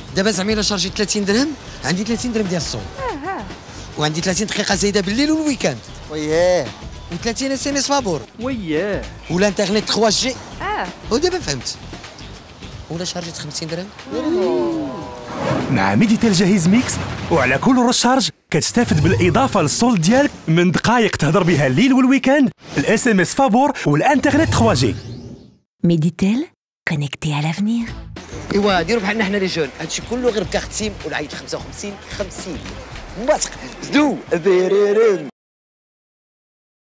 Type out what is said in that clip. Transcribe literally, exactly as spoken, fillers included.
دابا زعما الا شارجيت ثلاثين درهم عندي ثلاثين درهم ديال الصوم. اها. وعندي ثلاثين دقيقه زايده بالليل والويكاند. وياه. و30 اس ام اس فابور. وياه. والانترنت ثلاثة جي. اه. ودابا فهمت. ولا شارجيت خمسين درهم. مع ميديتيل جاهز ميكس وعلى كل رشارج كتستافد بالاضافه للصول ديالك من دقائق تهضر بها الليل والويكاند، الاس ام اس فابور والانترنت ثلاثة جي. ميديتيل كونيكتي على لافنير. ايوا ديروا بحالنا حنا لي جون، هادشي كله غير بكارت سيم والعيط خمسة وخمسين خمسين. موافق زدو بيريرين.